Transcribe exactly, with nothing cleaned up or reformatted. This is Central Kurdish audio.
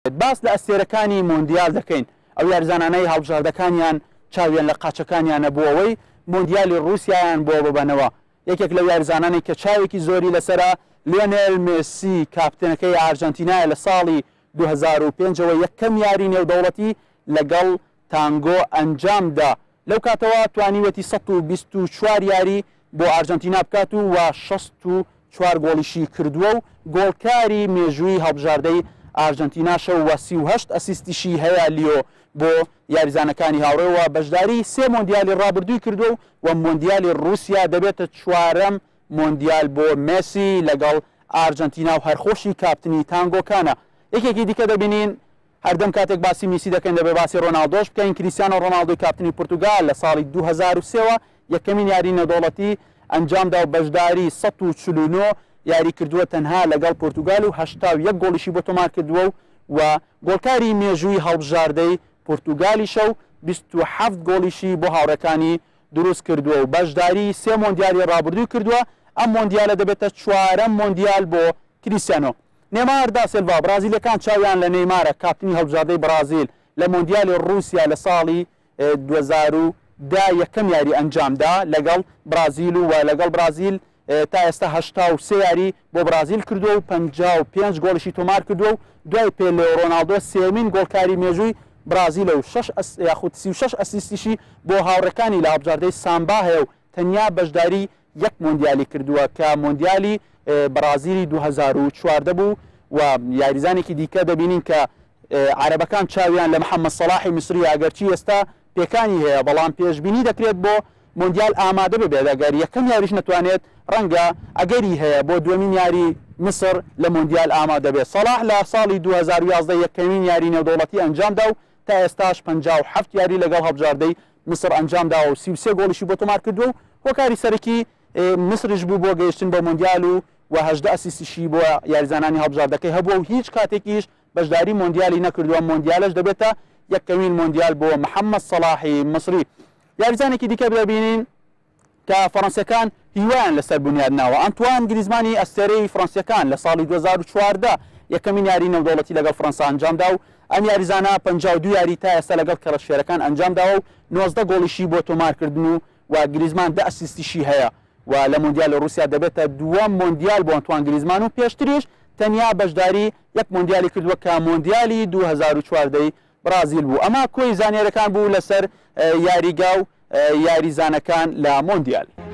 باس لە ئەستێرەکانی مۆندیال دەکەین ئەو یاریزانانەی هەڵبژاردەکانیان چاویان لە قاچەکانیانە بووەوەی مۆندیالی رووسیایان بۆ ببەنەوە. یەکێک لەو یاریزانانی کە چاوێکی زۆری لەسرە لیۆنێل مێسی کاپتنەکەی ئارژەنتینایە لە ساڵی دوو هەزار و پێنجەوە یەکەم یاری نێودەوڵەتی لەگەڵ تانگۆ ئەنجامدا. لەو کاتەوە توانیوەتی سەد و بیست و چوار یاری بۆ ئارژەنتینا بکات و و شەست و چوار گۆڵیشی کردووە و گۆڵکاری مێژووی هەڵبژاردەی ئارژەنتیناشە و سی و هەشت ئەسیستیشی هەیە لیۆ بۆ یاریزانەکانی هاوڕێەوە بەشداری سێ مۆندیالی ڕابردووی کردو و مۆندیالی رووسیا دەبێتە چوارەم مۆندیال بۆ مێسی لەگەڵ ئارژەنتینا و هەرخۆشی کاپتنی تانگۆکانە. یەکێکی دیکە دەبینین هەردەم کاتێک باسی میسی دەکەن دەبێ باسی ڕۆناڵدۆش بکەین. کریستیانۆ ڕۆناڵدۆی کاپتنی پورتوگال لە ساڵی دوو هەزار و سێەوە یەکەمین یاری نێودەوڵەتی ئەنجامدا و بەشداری سەد و چل و نۆ یاری کردووە تەنها لەگەڵ پورتوگال و هەشتا و یەک گۆڵیشی بۆ تۆمار کردووە و گۆڵکاری مێژووی هەڵبژاردەی پورتوگالیشە و بیست و هەفت گۆڵیشی بۆ هاوڕەکانی دروست کردووە و بەشداری سێ مۆندیالی ڕابردووی کردووە. ئەم مۆندیالە دەبێتە چوارەم مۆندیال بۆ کریستیانۆ. نێمار دا سیلڤا برازیلەکان چاویان لە نەیمارە کاپتنی هەڵبژاردەی برازیل لە مۆندیالی رووسیا لە ساڵی دوو هەزار و دا یەکەم یاری ئەنجامدا لەگەڵ برازیل و لەگەڵ برازیل تا ئێستا هەشتا و سێ یاری بۆ برازیل کردووە و پەنجا و پێنج گۆڵیشی تۆمار کردووە و دوای پێلێ ڕۆناڵدۆ سێمین گۆڵکاری مێژووی برازیلە و شەش یاخود سی و شەش ئەسیستیشی بۆ هاوڕەکانی لە هەڵبژاردەی سامبا هەیە و تەنیا بەشداری یەک مۆندیالی کردووە کە مۆندیالی برازیلی دوو هەزار و چواردە بوو. و یاریزانێکی دیکە دەبینین کە عەرەبەکان چاویان لە محەممەد سەلاحی میسری ئەگەرچی ئێستا پێکانی هەیە بەڵام پێشبینی دەکرێت بۆ مۆندیال ئامادە ببێت ئەگەر یەکەم یاریش نەتوانێت ڕەنگە ئەگەری هەیە بۆ دووەمین یاری مسر لە مۆندیال ئامادە بێت. سەلاح لە ساڵی دوو هەزار و یازدە یەکەمین یاری نێودەوڵەتی ئەنجامدا و تا ئێستاش پەنجا و هەفت یاری لەگەڵ هەڵبژاردەی مسر ئەنجامدا و سی و سێ گۆڵیشی بۆ تۆمار کردووە و هۆکاری سەرەکی مسرش بوو بۆ گەیشتن بە مۆندیال و و هەژدە ئەسیستیشی بۆ یاریزانانی هەڵبژاردەکەی هەبووە و هیچ کاتێکیش بەشداری مۆندیالی نەکردووە. مۆندیالش دەبێتە یەکەمین مۆندیال بۆ محەممەد سەلاحی مسری. یاریزانێکی دیکە ببینین کە فەڕەنسیەکان هیوایان لەسەر بنیاد ناوە. ئەنتوان گریزمانی ئەستێرەی فەڕەنسیەکان لە ساڵی دوو هەزار و چواردە یەکەمین یاری نێودەوڵەتی لەگەڵ فەڕەنسا ئەنجامدا و ئەم یاریزانە پەنجا و دوو یاری تا ئێستا لەگەڵ کەڕەشفێرەکان ئەنجامداوە و نۆزدە گۆڵیشی بۆ تۆمارکردن و و گریزمان دە ئەسیستیشی هەیە و لە مۆندیال رووسیا دەبێتە دووەم مۆندیال بۆ ئەنتوان گریزمان و پێشتریش تەنیا بەشداری یەک مۆندیالی کردووە کە مۆندیالی دوو هەزار و چواردەی برازیل بوو. ئەمە کۆی زانیاریەکان بوو لەسەر یاریگا و یاریزانەکان لە مۆندیال.